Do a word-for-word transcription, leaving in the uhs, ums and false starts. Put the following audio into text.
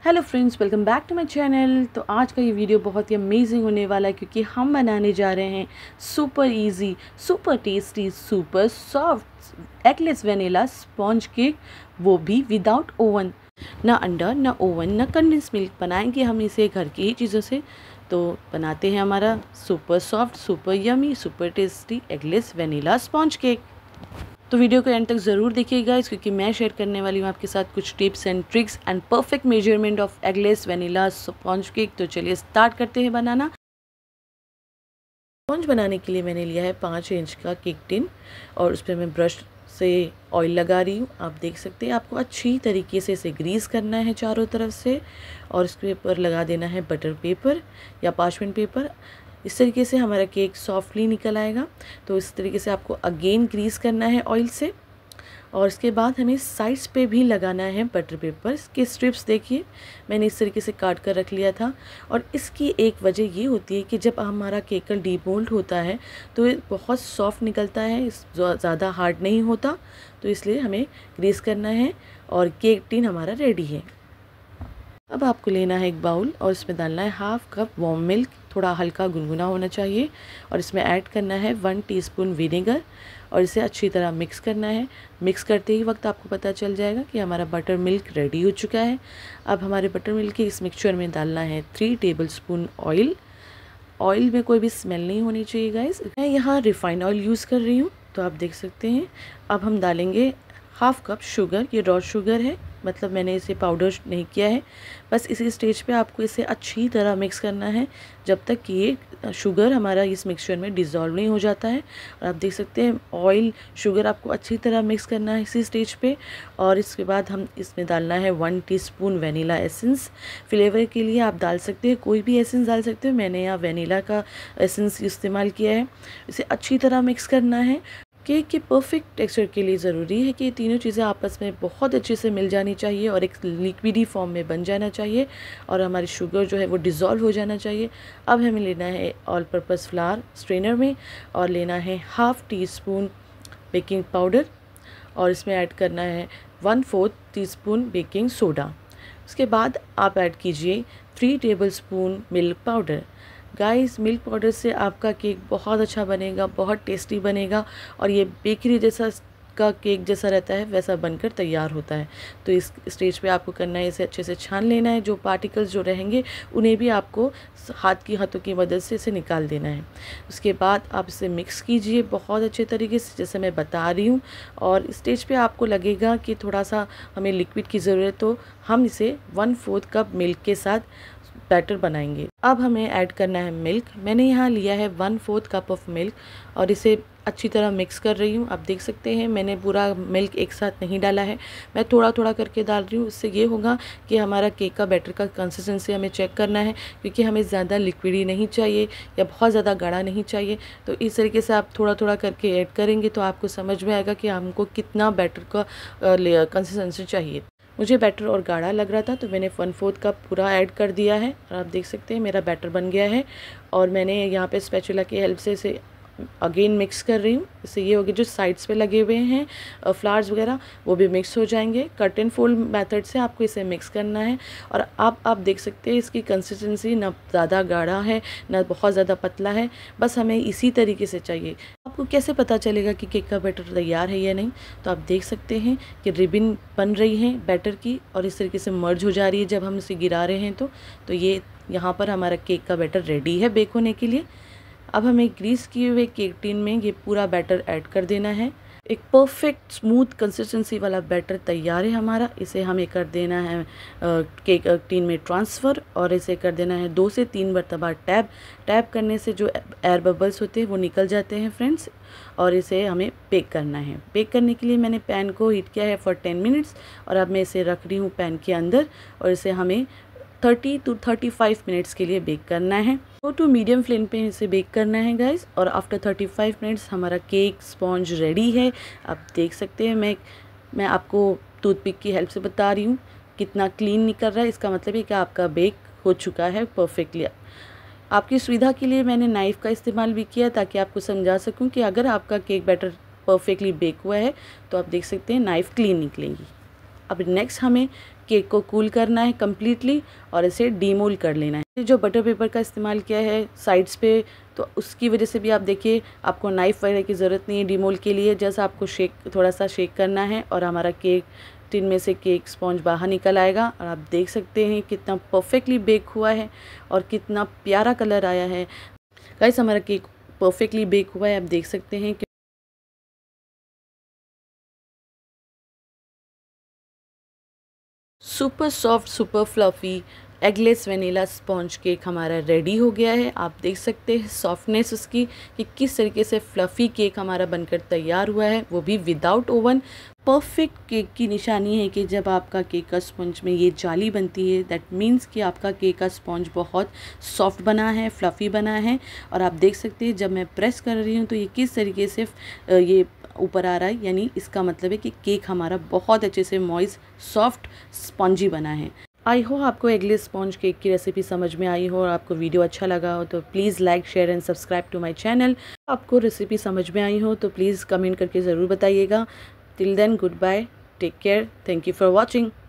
Hello friends, welcome back to my channel. तो आज का ये वीडियो बहुत ही अमेजिंग होने वाला है क्योंकि हम बनाने जा रहे हैं super easy, super tasty, super soft eggless vanilla sponge cake, वो भी विदाउट ओवन। ना अंडा, ना ओवन, ना कंडेंस मिल्क, बनाएंगे हम इसे घर की ही चीज़ों से। तो बनाते हैं हमारा super soft, super yummy, super tasty eggless vanilla sponge cake. तो वीडियो को एंड तक ज़रूर देखिएगा इस क्योंकि मैं शेयर करने वाली हूँ आपके साथ कुछ tips and tricks and perfect measurement of eggless vanilla sponge cake. तो चलिए स्टार्ट करते हैं बनाना। स्पॉन्ज बनाने के लिए मैंने लिया है पाँच इंच का केक टिन और उस पर मैं ब्रश से ऑयल लगा रही हूँ। आप देख सकते हैं आपको अच्छी तरीके से इसे ग्रीस करना है चारों तरफ से और इसके ऊपर लगा देना है बटर पेपर या पार्चमेंट पेपर। इस तरीके से हमारा केक सॉफ्टली निकल आएगा। तो इस तरीके से आपको अगेन ग्रीस करना है ऑयल से और इसके बाद हमें साइड्स पे भी लगाना है बटर पेपर के स्ट्रिप्स। देखिए मैंने इस तरीके से काट कर रख लिया था और इसकी एक वजह ये होती है कि जब हमारा केक डीमोल्ड होता है तो ये बहुत सॉफ्ट निकलता है, ज़्यादा हार्ड नहीं होता। तो इसलिए हमें ग्रीस करना है और केक टिन हमारा रेडी है। अब आपको लेना है एक बाउल और इसमें डालना है हाफ कप वार्म मिल्क, थोड़ा हल्का गुनगुना होना चाहिए, और इसमें ऐड करना है वन टीस्पून विनेगर और इसे अच्छी तरह मिक्स करना है। मिक्स करते ही वक्त आपको पता चल जाएगा कि हमारा बटर मिल्क रेडी हो चुका है। अब हमारे बटर मिल्क के इस मिक्सचर में डालना है three tablespoon oil. Oil में कोई भी स्मेल नहीं होनी चाहिए गाइस। मैं यहाँ रिफाइंड ऑयल यूज़ कर रही हूँ, तो आप देख सकते हैं। अब हम डालेंगे हाफ कप शुगर, ये रॉ शुगर है, मतलब मैंने इसे पाउडर नहीं किया है। बस इसी स्टेज पे आपको इसे अच्छी तरह मिक्स करना है जब तक कि ये शुगर हमारा इस मिक्सचर में डिज़ोल्व नहीं हो जाता है। और आप देख सकते हैं ऑयल शुगर आपको अच्छी तरह मिक्स करना है इसी स्टेज पे। और इसके बाद हम इसमें डालना है one teaspoon vanilla essence. Flavour के लिए आप डाल सकते हैं, कोई भी एसेंस डाल सकते हो, मैंने यहाँ वेनिला का एसेंस इस्तेमाल किया है। इसे अच्छी तरह मिक्स करना है। केक के परफेक्ट टेक्सचर के लिए ज़रूरी है कि ये तीनों चीज़ें आपस में बहुत अच्छे से मिल जानी चाहिए और एक लिक्विडी फॉर्म में बन जाना चाहिए और हमारी शुगर जो है वो डिज़ोल्व हो जाना चाहिए। अब हमें लेना है ऑल पर्पस फ्लावर स्ट्रेनर में और लेना है half teaspoon baking powder और इसमें ऐड करना है one fourth teaspoon baking soda. उसके बाद आप ऐड कीजिए three tablespoon milk powder. Guys, milk powder से आपका केक बहुत अच्छा बनेगा, बहुत टेस्टी बनेगा और ये बेकरी जैसा का केक जैसा रहता है वैसा बनकर तैयार होता है। तो इस स्टेज पे आपको करना है, इसे अच्छे से छान लेना है। जो पार्टिकल्स जो रहेंगे उन्हें भी आपको हाथ की हाथों की मदद से इसे निकाल देना है। उसके बाद आप इसे मिक्स कीजिए बहुत अच्छे तरीके से जैसे मैं बता रही हूँ। और स्टेज पे आपको लगेगा कि थोड़ा सा हमें लिक्विड की ज़रूरत, तो हम इसे वन फोर्थ कप मिल्क के साथ बैटर बनाएंगे। अब हमें ऐड करना है मिल्क। मैंने यहाँ लिया है one fourth cup of milk और इसे अच्छी तरह मिक्स कर रही हूँ। आप देख सकते हैं मैंने पूरा मिल्क एक साथ नहीं डाला है, मैं थोड़ा थोड़ा करके डाल रही हूँ। इससे ये होगा कि हमारा केक का बैटर का कंसिस्टेंसी हमें चेक करना है क्योंकि हमें ज़्यादा लिक्विडी नहीं चाहिए या बहुत ज़्यादा गाढ़ा नहीं चाहिए। तो इस तरीके से आप थोड़ा थोड़ा करके ऐड करेंगे तो आपको समझ में आएगा कि हमको कितना बैटर का कंसिस्टेंसी चाहिए। मुझे बैटर और गाढ़ा लग रहा था तो मैंने वन फोर्थ कप पूरा ऐड कर दिया है और आप देख सकते हैं मेरा बैटर बन गया है। और मैंने यहाँ पे स्पैचुला की हेल्प से इसे अगेन मिक्स कर रही हूँ। इससे ये होगी जो साइड्स पे लगे हुए हैं फ्लावर्स वगैरह वो भी मिक्स हो जाएंगे। कट एंड फोल्ड मेथड से आपको इसे मिक्स करना है। और आप आप देख सकते हैं इसकी कंसिस्टेंसी ना ज़्यादा गाढ़ा है ना बहुत ज़्यादा पतला है, बस हमें इसी तरीके से चाहिए। आपको कैसे पता चलेगा कि केक का बैटर तैयार है या नहीं? तो आप देख सकते हैं कि रिबन बन रही है बैटर की और इस तरीके से मर्ज हो जा रही है जब हम इसे गिरा रहे हैं। तो तो ये यहाँ पर हमारा केक का बैटर रेडी है बेक होने के लिए। अब हमें ग्रीस किए हुए केक टिन में ये पूरा बैटर ऐड कर देना है। एक परफेक्ट स्मूथ कंसिस्टेंसी वाला बैटर तैयार है हमारा। इसे हमें कर देना है केक टिन में ट्रांसफ़र और इसे कर देना है दो से तीन मरतबा टैप। टैप करने से जो एयर बबल्स होते हैं वो निकल जाते हैं फ्रेंड्स। और इसे हमें बेक करना है। बेक करने के लिए मैंने पैन को हीट किया है फॉर टेन मिनट्स और अब मैं इसे रख रही हूँ पैन के अंदर और इसे हमें thirty to thirty five minutes के लिए बेक करना है। लो टू मीडियम फ्लेम पे इसे बेक करना है गाइस। और आफ्टर थर्टी फाइव मिनट्स हमारा केक स्पॉन्ज रेडी है। आप देख सकते हैं मैं मैं आपको टूथपिक की हेल्प से बता रही हूँ कितना क्लीन निकल रहा है। इसका मतलब है कि आपका बेक हो चुका है परफेक्टली। आपकी सुविधा के लिए मैंने नाइफ़ का इस्तेमाल भी किया ताकि आपको समझा सकूँ कि अगर आपका केक बैटर परफेक्टली बेक हुआ है तो आप देख सकते हैं नाइफ़ क्लीन निकलेगी। अब नेक्स्ट हमें केक को कूल करना है कम्प्लीटली और इसे डीमोल कर लेना है। जो बटर पेपर का इस्तेमाल किया है साइड्स पे, तो उसकी वजह से भी आप देखिए आपको नाइफ़ वगैरह की ज़रूरत नहीं है डीमोल के लिए। जैसा आपको शेक थोड़ा सा शेक करना है और हमारा केक टिन में से केक स्पॉन्ज बाहर निकल आएगा और आप देख सकते हैं कितना परफेक्टली बेक हुआ है और कितना प्यारा कलर आया है। गाइस हमारा केक परफेक्टली बेक हुआ है, आप देख सकते हैं कि super soft super fluffy eggless vanilla sponge cake हमारा रेडी हो गया है। आप देख सकते हैं सॉफ्टनेस उसकी कि किस तरीके से फ्लफ़ी केक हमारा बनकर तैयार हुआ है, वो भी विदाउट ओवन। परफेक्ट केक की निशानी है कि जब आपका केक का स्पंज में ये जाली बनती है, दैट मीन्स कि आपका केक का स्पंज बहुत सॉफ्ट बना है, फ्लफ़ी बना है। और आप देख सकते हैं जब मैं प्रेस कर रही हूँ तो ये किस तरीके से ये ऊपर आ रहा है, यानी इसका मतलब है कि केक हमारा बहुत अच्छे से मॉइस्ट सॉफ्ट स्पॉन्जी बना है। आई होप आपको एगलेस स्पॉन्ज केक की रेसिपी समझ में आई हो और आपको वीडियो अच्छा लगा हो तो please like share and subscribe to my channel. आपको रेसिपी समझ में आई हो तो प्लीज़ कमेंट करके ज़रूर बताइएगा। Till then goodbye, take care, thank you for watching.